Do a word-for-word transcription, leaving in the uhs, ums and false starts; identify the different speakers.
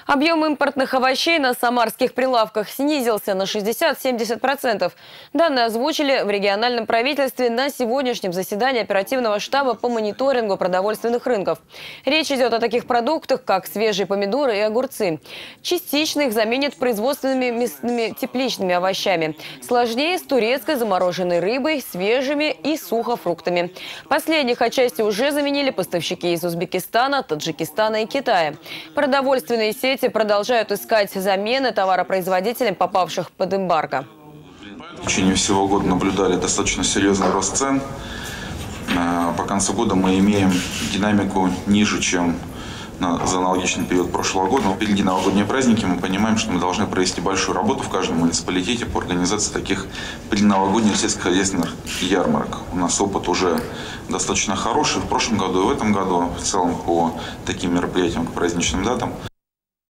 Speaker 1: Объем импортных овощей на самарских прилавках снизился на шестьдесят-семьдесят процентов. Данные озвучили в региональном правительстве на сегодняшнем заседании оперативного штаба по мониторингу продовольственных рынков. Речь идет о таких продуктах, как свежие помидоры и огурцы. Частично их заменят производственными мясными тепличными овощами. Сложнее с турецкой замороженной рыбой, свежими и сухофруктами. Последних отчасти уже заменили поставщики из Узбекистана, Таджикистана и Китая. Продовольственные сети продолжают искать замены товаропроизводителям, попавших под эмбарго.
Speaker 2: В течение всего года наблюдали достаточно серьезный рост цен. По концу года мы имеем динамику ниже, чем за аналогичный период прошлого года. Но впереди новогодние праздники, мы понимаем, что мы должны провести большую работу в каждом муниципалитете по организации таких предновогодних сельскохозяйственных ярмарок. У нас опыт уже достаточно хороший в прошлом году и в этом году, в целом по таким мероприятиям, к праздничным датам.